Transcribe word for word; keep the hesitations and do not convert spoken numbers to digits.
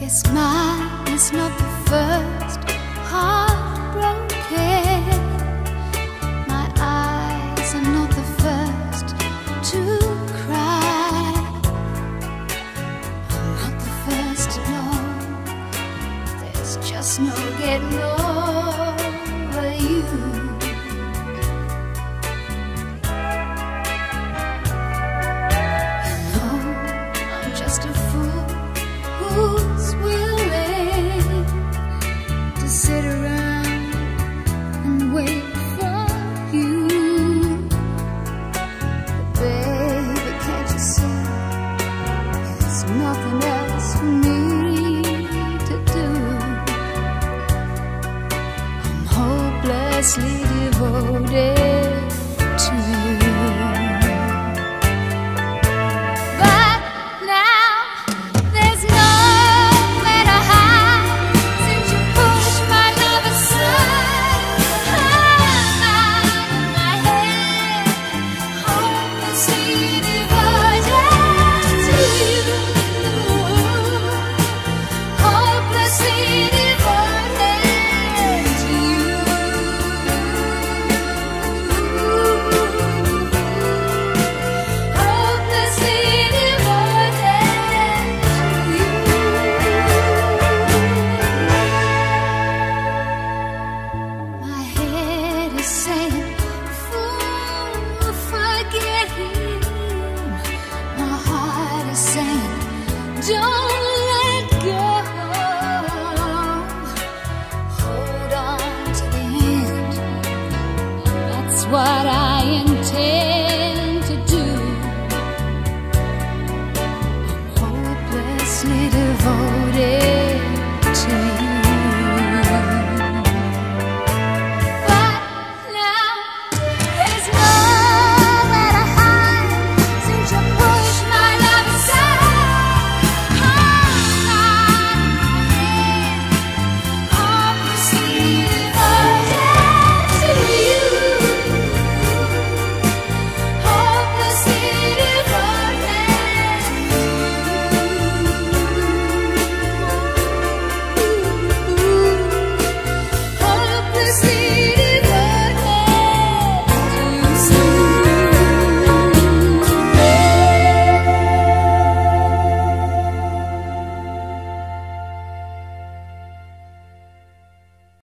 Guess mine is not the first heartbroken. My eyes are not the first to cry. I'm not the first to know there's just no getting over you. You know I'm just a fool who's willing to sit around and wait for you. But baby, can't you see there's nothing else for me to do? I'm hopelessly devoted to you. But now there's nowhere to hide since you pushed my love aside. I'm out of my head, hopelessly devoted to you. Hopelessly devoted to you. Hopelessly devoted to you. My head is saying, fool, forget him. My heart is saying, don't let go. Hold on to the end. That's what I intend to do. I'm hopelessly devoted.